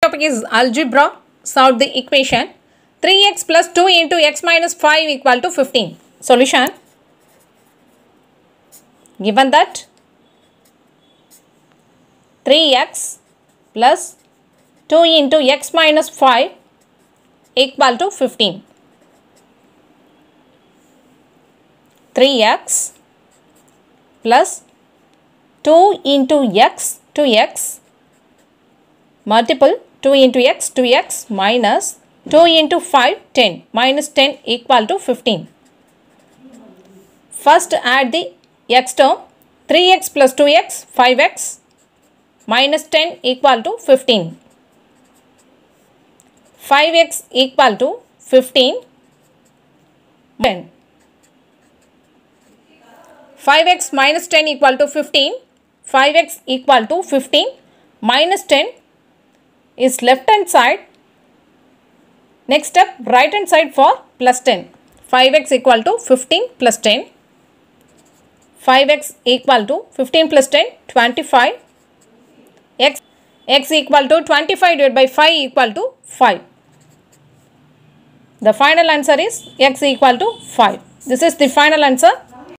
topic is algebra. Solve the equation 3x plus 2 into x minus 5 equal to 15. Solution. Given that 3x plus 2 into x minus 5 equal to 15. 3x plus 2 into x, 2x multiple 2 into x, 2x minus 2 into 5, 10 minus 10 equal to 15. First add the x term 3x plus 2x, 5x minus 10 equal to 15. 5x equal to 15, 10. 5x minus 10 equal to 15, 5x equal to 15 minus 10 is left hand side. Next step, right hand side for plus 10. 5x equal to 15 plus 10. 5x equal to 15 plus 10, 25. X equal to 25 divided by 5 equal to 5. The final answer is x equal to 5. This is the final answer.